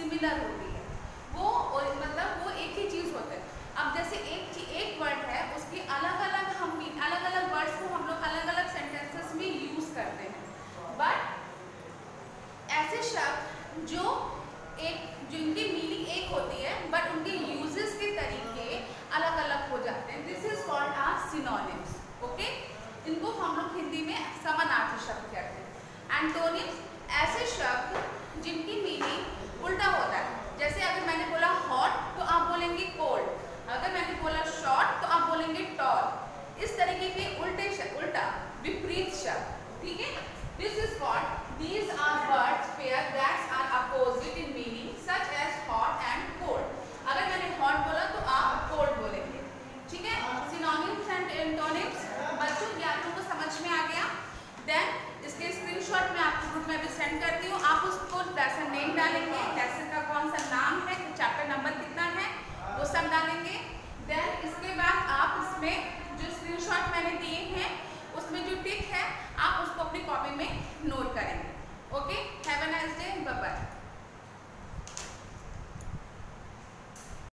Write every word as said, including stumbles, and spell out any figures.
Similar होती है, वो मतलब वो एक ही चीज़ होता है। अब जैसे एक एक वर्ड है, उसकी अलग अलग हम अलग अलग वर्ड्स को हम लोग अलग अलग सेंटेंसेस में यूज करते हैं, बट ऐसे शब्द जो एक जिनकी मीनिंग एक होती है बट उनके यूजेस के तरीके अलग अलग हो जाते हैं, this is called are synonyms. Okay, इनको हम लोग हिंदी में समानार्थी शब्द कहते हैं। एंटोनिम्स ऐसे शब्द